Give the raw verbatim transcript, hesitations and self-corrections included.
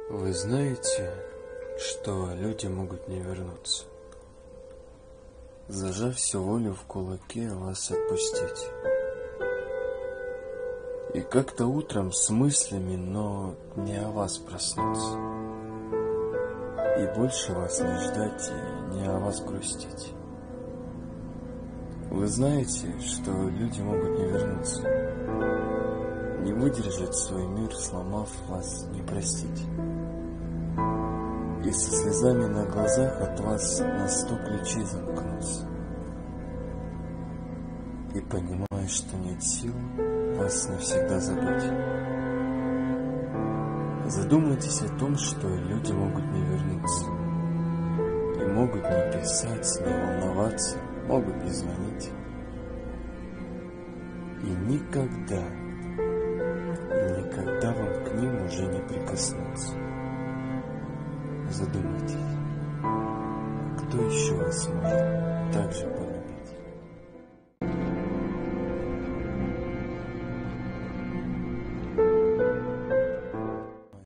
Вы знаете, что люди могут не вернуться, зажав всю волю в кулаке вас отпустить. И как-то утром с мыслями, но не о вас проснуться. И больше вас не ждать и не о вас грустить. Вы знаете, что люди могут не вернуться, не выдержать свой мир, сломав вас, не простить. И со слезами на глазах от вас на сто ключей замкнуться. И понимая, что нет сил вас навсегда забыть. Задумайтесь о том, что люди могут не вернуться. И могут не писать, не волноваться, могут не звонить. И никогда, и никогда вам к ним уже не прикоснуться. Задумайтесь, кто еще вас может так же полюбить?